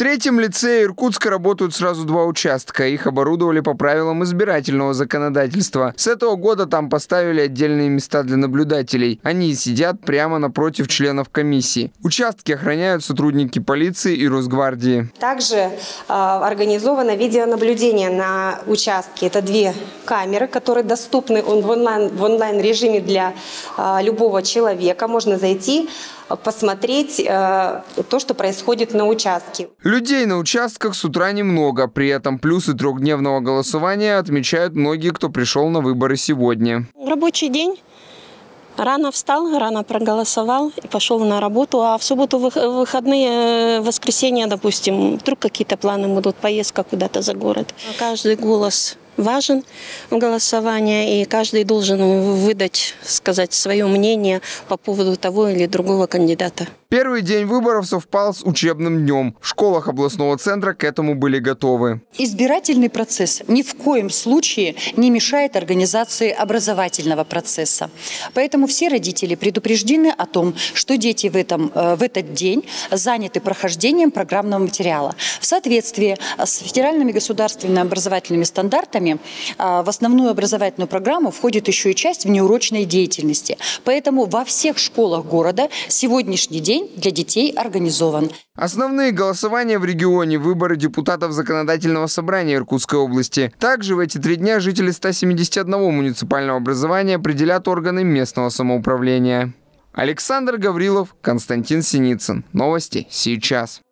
третьем лицее Иркутска работают сразу 2 участка. Их оборудовали по правилам избирательного законодательства. С этого года там поставили отдельные места для наблюдателей. Они сидят прямо напротив членов комиссии. Участки охраняют сотрудники полиции и Росгвардии. Также организовано видеонаблюдение на участке. Это 2 камеры, которые доступны в онлайн-режиме для любого человека. Можно зайти, посмотреть то, что происходит на участке. Людей на участках с утра немного. При этом плюсы 3-дневного голосования отмечают многие, кто пришел на выборы сегодня. Рабочий день. Рано встал, рано проголосовал и пошел на работу. А в субботу, выходные, воскресенье, допустим, вдруг какие-то планы будут, поездка куда-то за город. Каждый голос важен в голосовании, и каждый должен выдать, сказать свое мнение по поводу того или другого кандидата. Первый день выборов совпал с учебным днем. В школах областного центра к этому были готовы. Избирательный процесс ни в коем случае не мешает организации образовательного процесса. Поэтому все родители предупреждены о том, что дети в этот день заняты прохождением программного материала. В соответствии с федеральными государственными образовательными стандартами в основную образовательную программу входит еще и часть внеурочной деятельности. Поэтому во всех школах города сегодняшний день для детей организован. Основные голосования в регионе – выборы депутатов Законодательного собрания Иркутской области. Также в эти 3 дня жители 171 муниципального образования определят органы местного самоуправления. Александр Гаврилов, Константин Синицын. Новости сейчас.